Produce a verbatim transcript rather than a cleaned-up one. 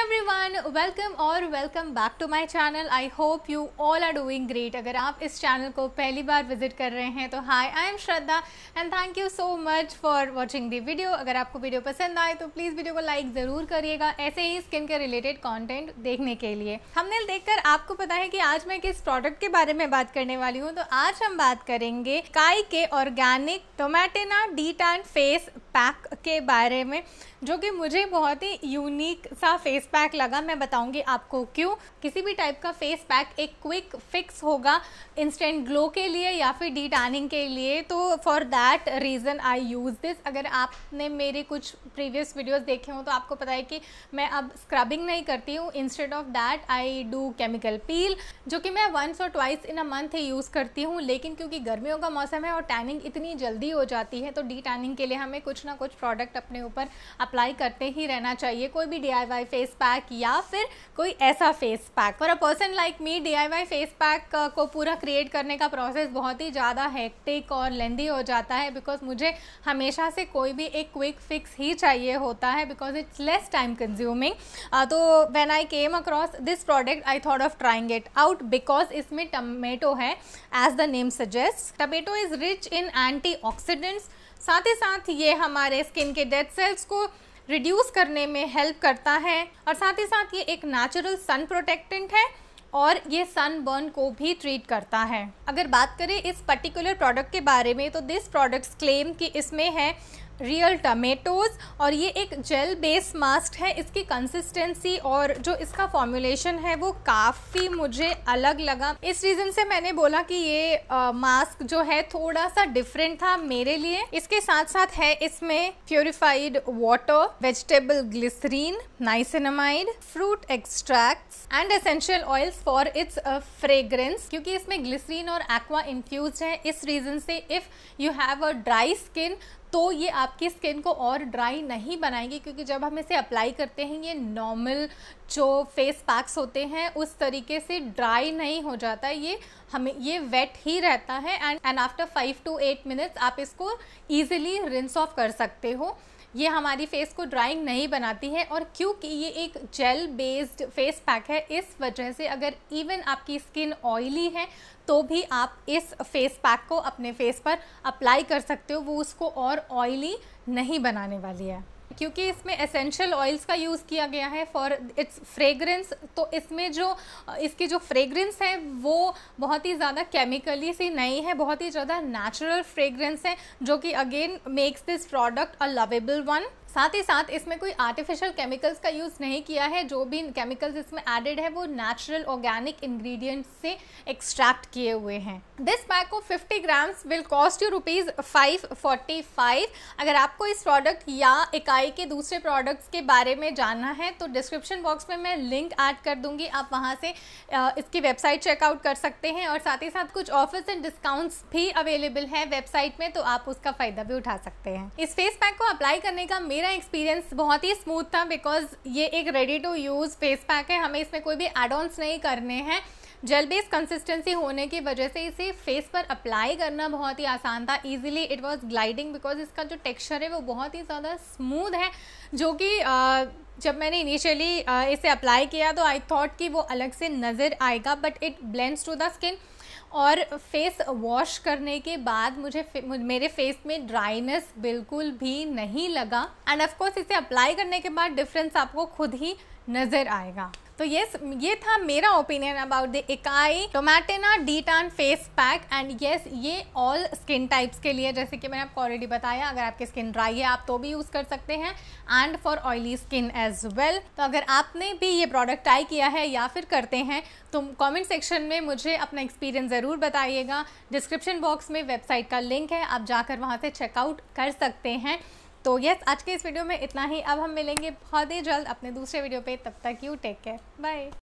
Everyone, welcome और welcome back to my channel. I hope you all are doing great. अगर आप इस channel को पहली बार विजिट कर रहे हैं तो hi, I am Shraddha and thank you so much for watching the video. अगर आपको वीडियो पसंद आए तो प्लीज़ वीडियो को लाइक ज़रूर करिएगा ऐसे ही स्किन के रिलेटेड कंटेंट देखने के लिए। थंबनेल देखकर आपको पता है कि आज मैं किस प्रोडक्ट के बारे में बात करने वाली हूँ। तो आज हम बात करेंगे काई के organic Tometina de tan face pack के बारे में, जो कि मुझे बहुत ही यूनिक सा फेस पैक लगा। मैं बताऊंगी आपको क्यों। किसी भी टाइप का फेस पैक एक क्विक फिक्स होगा इंस्टेंट ग्लो के लिए या फिर डी टैनिंग के लिए, तो for that reason I use this. अगर आपने मेरे कुछ प्रीवियस वीडियोस देखे हों तो आपको पता है कि मैं अब स्क्रबिंग नहीं करती हूँ। Instead of that I do chemical peel, जो कि मैं वंस और ट्वाइस इन अ मंथ ही यूज़ करती हूँ। लेकिन क्योंकि गर्मियों का मौसम है और टैनिंग इतनी जल्दी हो जाती है तो डी टैनिंग के लिए हमें कुछ ना कुछ प्रोडक्ट अपने ऊपर अप्लाई करते ही रहना चाहिए। कोई भी D I Y face pack या फिर कोई ऐसा face pack. For a person like me, D I Y face pack को पूरा क्रिएट करने का प्रोसेस बहुत ही ज़्यादा हेक्टिक और लेंदी हो जाता है, बिकॉज मुझे हमेशा से कोई भी एक क्विक फिक्स ही चाहिए होता है, because it's less time consuming. तो when I came across this product I thought of trying it out, because इसमें टमेटो है as the name suggest. Tomato is rich in anti oxidants, साथ ही साथ ये हमारे स्किन के डेड सेल्स को रिड्यूस करने में हेल्प करता है और साथ ही साथ ये एक नेचुरल सन प्रोटेक्टेंट है और ये सन बर्न को भी ट्रीट करता है। अगर बात करें इस पर्टिकुलर प्रोडक्ट के बारे में तो दिस प्रोडक्ट्स क्लेम कि इसमें है रियल टमेटोज़ और ये एक जेल बेस्ड मास्क है। इसकी कंसिस्टेंसी और जो इसका फॉर्मूलेशन है वो काफ़ी मुझे अलग लगा। इस रीज़न से मैंने बोला कि ये आ, मास्क जो है थोड़ा सा डिफरेंट था मेरे लिए। इसके साथ साथ है इसमें purified water, vegetable glycerine, niacinamide, fruit extracts and essential oils for its fragrance. क्योंकि इसमें ग्लिसरीन और एक्वा इन्फ्यूज है, इस रीज़न से if you have a dry skin तो ये आपकी स्किन को और ड्राई नहीं बनाएंगे, क्योंकि जब हम इसे अप्लाई करते हैं ये नॉर्मल जो फेस पैक्स होते हैं उस तरीके से ड्राई नहीं हो जाता, ये हमें ये वेट ही रहता है। And and after five to eight minutes आप इसको ईजिली रिंस ऑफ कर सकते हो। ये हमारी फेस को ड्राइंग नहीं बनाती है और क्योंकि ये एक जेल बेस्ड फेस पैक है इस वजह से अगर इवन आपकी स्किन ऑयली है तो भी आप इस फेस पैक को अपने फेस पर अप्लाई कर सकते हो, वो उसको और ऑयली नहीं बनाने वाली है। क्योंकि इसमें एसेंशियल ऑयल्स का यूज़ किया गया है फॉर इट्स फ्रेग्रेंस, तो इसमें जो इसकी जो फ्रेग्रेंस है वो बहुत ही ज़्यादा केमिकली सी नहीं है, बहुत ही ज़्यादा नेचुरल फ्रेग्रेंस है, जो कि again makes this product a lovable one. साथ ही साथ इसमें कोई आर्टिफिशियल केमिकल्स का यूज़ नहीं किया है। जो भी केमिकल्स इसमें एडेड है वो नेचुरल ऑर्गेनिक इंग्रेडिएंट्स से एक्सट्रैक्ट किए हुए हैं। दिस पैक को fifty grams will cost you rupees five forty five. अगर आपको इस प्रोडक्ट या इकाई के दूसरे प्रोडक्ट्स के बारे में जानना है तो डिस्क्रिप्शन बॉक्स में मैं लिंक ऐड कर दूंगी, आप वहाँ से इसकी वेबसाइट चेकआउट कर सकते हैं और साथ ही साथ कुछ ऑफर्स एंड डिस्काउंट्स भी अवेलेबल हैं वेबसाइट में, तो आप उसका फ़ायदा भी उठा सकते हैं। इस फेस पैक को अप्लाई करने का मेरा एक्सपीरियंस बहुत ही स्मूथ था, बिकॉज ये एक ready to use face pack है, हमें इसमें कोई भी एड ऑन्स नहीं करने हैं। जेल बेस्ड कंसिस्टेंसी होने की वजह से इसे फेस पर अप्लाई करना बहुत ही आसान था। Easily it was gliding, because इसका जो टेक्सचर है वो बहुत ही ज़्यादा स्मूथ है, जो कि जब मैंने इनिशियली इसे अप्लाई किया तो आई थॉट कि वो अलग से नज़र आएगा, but it blends to the skin. और फेस वॉश करने के बाद मुझे फे, मेरे फेस में ड्राइनेस बिल्कुल भी नहीं लगा एंड ऑफ कोर्स इसे अप्लाई करने के बाद डिफरेंस आपको खुद ही नज़र आएगा। तो ये ये था मेरा opinion about the Ikai Tometina de tan face pack and yes ये ऑल स्किन टाइप्स के लिए, जैसे कि मैंने आपको ऑलरेडी बताया, अगर आपकी स्किन ड्राई है आप तो भी यूज़ कर सकते हैं and for oily skin as well. तो अगर आपने भी ये प्रोडक्ट ट्राई किया है या फिर करते हैं तो कमेंट सेक्शन में मुझे अपना एक्सपीरियंस ज़रूर बताइएगा। डिस्क्रिप्शन बॉक्स में वेबसाइट का लिंक है, आप जाकर वहाँ से चेकआउट कर सकते हैं। तो यस, आज के इस वीडियो में इतना ही। अब हम मिलेंगे बहुत ही जल्द अपने दूसरे वीडियो पे, तब तक यू टेक केयर, बाय।